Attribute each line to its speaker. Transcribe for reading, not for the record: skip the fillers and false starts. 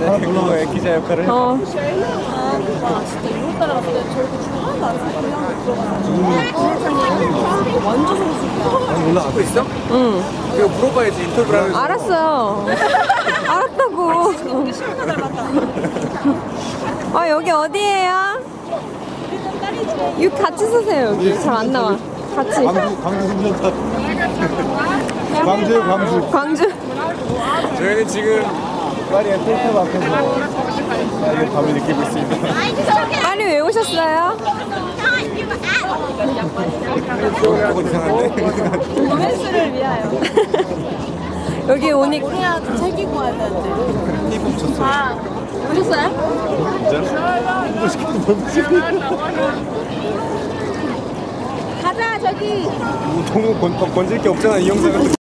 Speaker 1: 그거의 기자 역할을 해.
Speaker 2: 와 진짜 이런 따라갔을 때 저렇게 중간도 안 쓰고 그냥 들어가서 완전 성숙이야.
Speaker 1: 아니 올라가고 있어?
Speaker 2: 응
Speaker 1: 이거 물어봐야지 인터뷰를 하면서.
Speaker 2: 알았어요. 알았다고. 신부가 닮았다. 아 여기 어디예요? 여기 같이 서세요. 여기 잘 안 나와. 같이.
Speaker 3: 광주 생겼다. 광주요, 광주.
Speaker 2: 광주.
Speaker 1: 저희는 지금 파리의 텔탑 앞에서 파리의 밤을 느끼고 있습니다.
Speaker 2: 파리 왜 오셨어요?
Speaker 1: 조금 이상한데?
Speaker 2: 로맨스를 위하여. 여기 오니까 우리한테 책 읽고 와야 되는데.
Speaker 1: 한입 멈췄어.
Speaker 2: 보셨어요?
Speaker 1: 진짜?
Speaker 2: 가자 저기.
Speaker 1: 너무 건질 게 없잖아 이 영상은.